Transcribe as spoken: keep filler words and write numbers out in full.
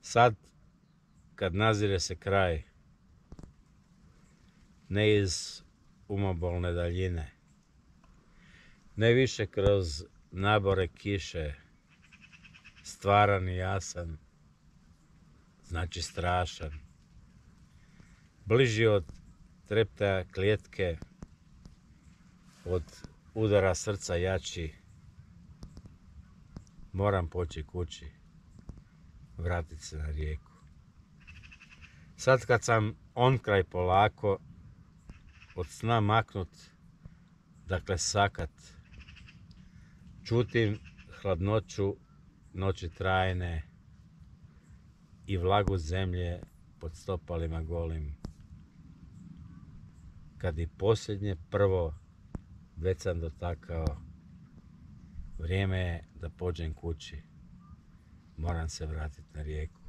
Sad, kad nazire se kraj, ne iz umobolne daljine, ne više kroz nabore kiše, stvaran i jasan, znači strašan, bliži od treptaja klijetke, od udara srca jači, moram poći kući, vratit se na rijeku. Sad kad sam on kraj polako, od sna maknut, dakle sakat, čutim hladnoću noći trajne i vlagu zemlje pod stopalima golim. Kad i posljednje prvo već sam dotakao, vrijeme je da pođem kući, moram se vratiti na rijeku.